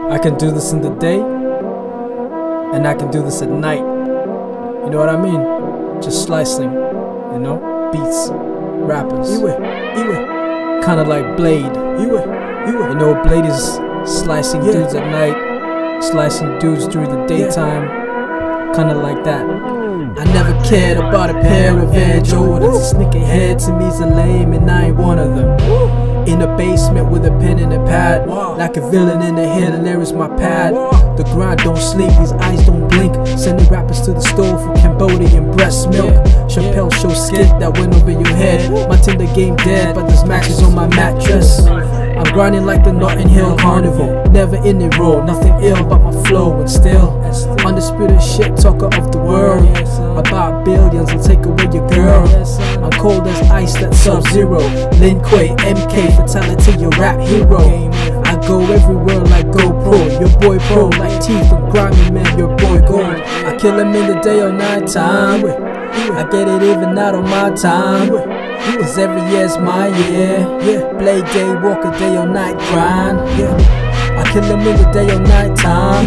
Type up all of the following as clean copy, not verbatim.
I can do this in the day, and I can do this at night. You know what I mean? Just slicing, you know, beats, rappers. Kinda like Blade. You know, Blade is slicing dudes at night, slicing dudes during the daytime. Kinda like that. I never cared about a pair of Air Jordans. A sneakerhead to me's a lame, and I ain't one of them. In the basement with a pen and a pad, like a villain in the head, and there is my pad. The grind don't sleep, these eyes don't blink. Sending rappers to the store for Cambodian breast milk. Chappelle show skit that went over your head. My Tinder game dead, but there's matches on my mattress. I'm grinding like the Notting Hill Carnival. Never in it raw, nothing ill but my flow. And still, undisputed shit talker of the world. About billions, I'll take away your girl. I'm cold as ice, that's Sub-Zero. Lin Kuei, MK, fatality, your rap hero. I go everywhere like GoPro. Your boy pro, like teeth and grimy man, your boy gold. I kill him in the day or night time. I get it even out on my time. Cause every year's my year. Blade day, walk a day or night grind. I kill him in the day or night time.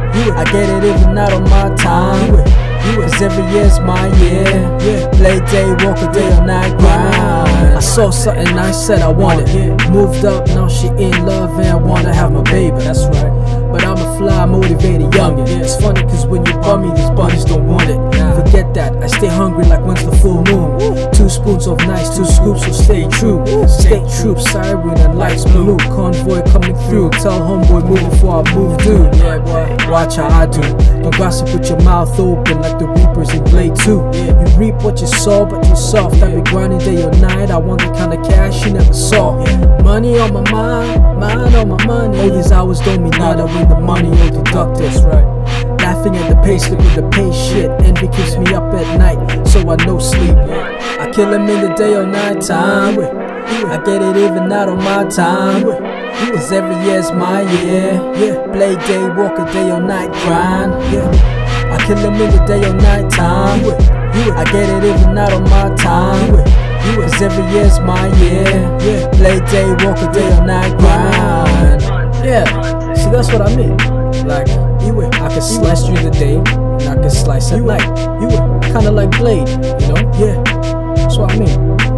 I get it even out on my time. Cause every year's my year. Blade day, walk a day or night grind. I saw something, I said I want it. Moved up, now she in love and wanna have my baby. That's right. But I'm a fly, motivated youngin'. It's funny cause when you bum me, these bunnies don't want it. Forget that, I stay hungry like when's the full moon. 2 spoons of nice, 2 scoops, so stay true. State troops, siren and lights blue. Convoy coming through, tell homeboy move before I move, dude. Watch how I do. Don't gossip with your mouth open like the reapers in Blade 2. You reap what you sow, but you soft. I be grinding day or night, I want the kind of cash you never saw. Money on my mind, mind on my money. All these hours don't mean nada when the money will deduct it. Right. Laughing at the payslip with the pay shit. Envy keeps me up at night, so I no sleep. I kill him in the day or night time. I get it even out on my time. Cause every year's my year. Blade day, walk a day or night grind. I kill him in the day or night time. I get it even out on my time. Cause every year's my year. Blade day, walk a day or night grind. See, that's what I mean. Like, I can slice through the day, and I can slice at night. Kinda like Blade, you know? That's what I mean.